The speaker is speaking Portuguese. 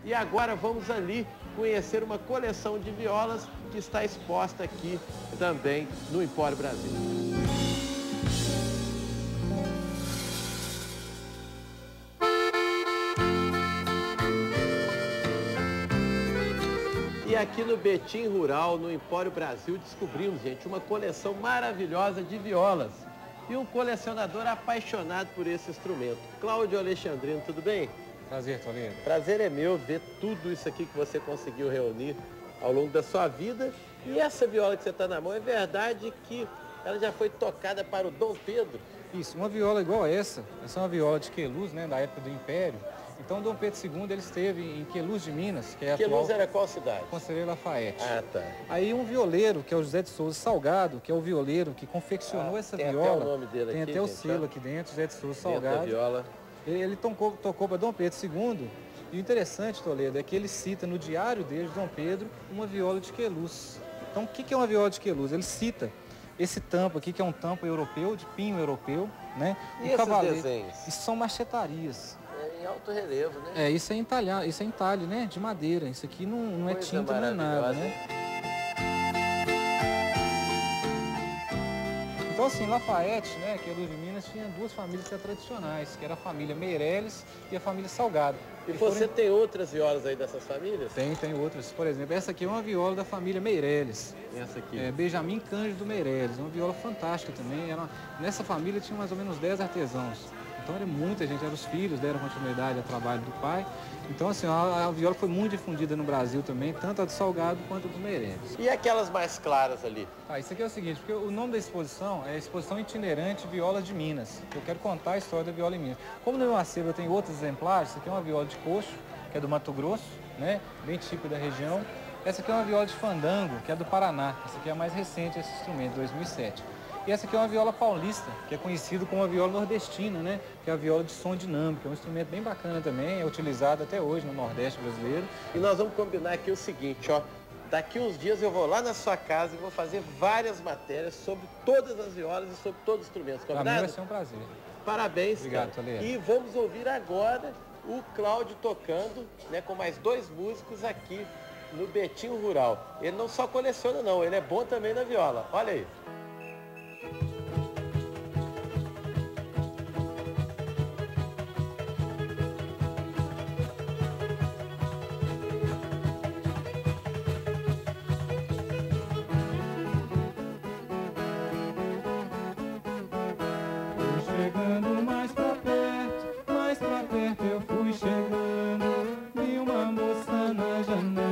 E agora vamos ali conhecer uma coleção de violas que está exposta aqui também no Empório Brasil. E aqui no Betim Rural, no Empório Brasil, descobrimos, gente, uma coleção maravilhosa de violas. E um colecionador apaixonado por esse instrumento. Cláudio Alexandrino, tudo bem? Prazer, Toledo. Prazer é meu ver tudo isso aqui que você conseguiu reunir ao longo da sua vida. E essa viola que você está na mão, é verdade que ela já foi tocada para o Dom Pedro? Isso, uma viola igual essa é uma viola de Queluz, né, da época do Império. Então, Dom Pedro II, ele esteve em Queluz de Minas, que é a Queluz atual era qual cidade? Conselheiro Lafayette. Ah, tá. Aí um violeiro, que é o José de Souza Salgado, que é o violeiro que confeccionou essa tem viola. Até o nome dele tem aqui, até o gente, selo ó. aqui dentro, José de Souza Dentro da Salgado. viola. Ele tocou para Dom Pedro II. E o interessante, Toledo, é que ele cita no diário dele, de Dom Pedro, uma viola de Queluz. Então, o que é uma viola de Queluz? Ele cita esse tampo aqui, que é um tampo europeu, de pinho europeu, né? E esses cavaleiro. desenhos? Isso são machetarias. É em alto relevo, né? É, isso é entalhe, né? De madeira. Isso aqui não é Coisa tinta, não é nada, maravilhosa, né? Então, assim, Lafayette, né, Queluz de Minas, tinha duas famílias tradicionais, que era a família Meireles e a família Salgado. E você tem outras violas aí dessas famílias? Tem outras. Por exemplo, essa aqui é uma viola da família Meireles. Essa aqui? É Benjamin Cândido Meireles. É uma viola fantástica também. Nessa família tinha mais ou menos 10 artesãos. Então era muita gente, eram os filhos, deram continuidade ao trabalho do pai. Então, assim, a viola foi muito difundida no Brasil também, tanto a do Salgado quanto a dos Meireles. E aquelas mais claras ali? Isso aqui é o seguinte, porque o nome da exposição é Exposição Itinerante Violas de Minas. Eu quero contar a história da viola em Minas. Como no meu acervo eu tenho outros exemplares, essa aqui é uma viola de coxo, que é do Mato Grosso, né, bem típica da região. Essa aqui é uma viola de fandango, que é do Paraná. Essa aqui é a mais recente, esse instrumento, 2007. E essa aqui é uma viola paulista, que é conhecido como a viola nordestina, né? Que é a viola de som dinâmico. É um instrumento bem bacana também, é utilizado até hoje no Nordeste brasileiro. E nós vamos combinar aqui o seguinte, ó. Daqui uns dias eu vou lá na sua casa e vou fazer várias matérias sobre todas as violas e sobre todos os instrumentos. Para Combinado? mim vai ser um prazer. Parabéns, Obrigado, cara. Toledo. E vamos ouvir agora o Cláudio tocando, né, com mais dois músicos aqui no Betim Rural. Ele não só coleciona não, ele é bom também na viola. Olha aí. Chegando mais pra perto eu fui chegando. Vi uma moça na janela.